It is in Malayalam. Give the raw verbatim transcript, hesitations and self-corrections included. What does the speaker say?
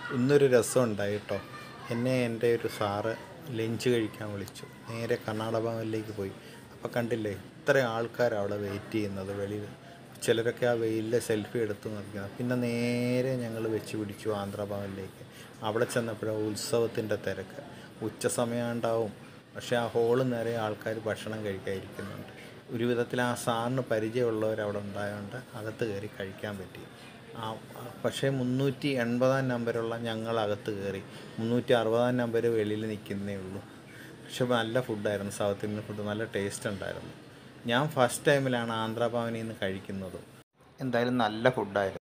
ഇന്നൊരു രസം ഉണ്ടായി കേട്ടോ. എന്നെ എൻ്റെ ഒരു സാറ് ലഞ്ച് കഴിക്കാൻ വിളിച്ചു. നേരെ കർണാടക ഭവനിലേക്ക് പോയി. അപ്പോൾ കണ്ടില്ലേ ഇത്ര ആൾക്കാർ അവിടെ വെയിറ്റ് ചെയ്യുന്നത് വെളിയിൽ. ചിലരൊക്കെ ആ വെയിലിൽ സെൽഫി എടുത്ത് നിൽക്കുന്നത്. പിന്നെ നേരെ ഞങ്ങൾ വെച്ച് പിടിച്ചു ആന്ധ്ര ഭവനിലേക്ക്. അവിടെ ചെന്നപ്പോഴാണ് ഉത്സവത്തിൻ്റെ തിരക്ക്. ഉച്ച സമയമുണ്ടാവും. പക്ഷേ ആ ഹോള് നിറയെ ആൾക്കാർ ഭക്ഷണം കഴിക്കാതിരിക്കുന്നുണ്ട്. ഒരു വിധത്തിൽ ആ സാറിന് പരിചയമുള്ളവർ അവിടെ ഉണ്ടായതുകൊണ്ട് അകത്ത് കയറി കഴിക്കാൻ പറ്റി. ആ പക്ഷേ മുന്നൂറ്റി എൺപതാം നമ്പറുള്ള ഞങ്ങൾ അകത്ത് കയറി. മുന്നൂറ്റി അറുപതാം നമ്പർ വെളിയിൽ നിൽക്കുന്നേ ഉള്ളൂ. പക്ഷെ നല്ല ഫുഡായിരുന്നു. സൗത്ത് ഇന്ത്യൻ ഫുഡ് നല്ല ടേസ്റ്റ് ഉണ്ടായിരുന്നു. ഞാൻ ഫസ്റ്റ് ടൈമിലാണ് ആന്ധ്രാ ഭവനിൽ നിന്ന് കഴിക്കുന്നത്. എന്തായാലും നല്ല ഫുഡായിരുന്നു.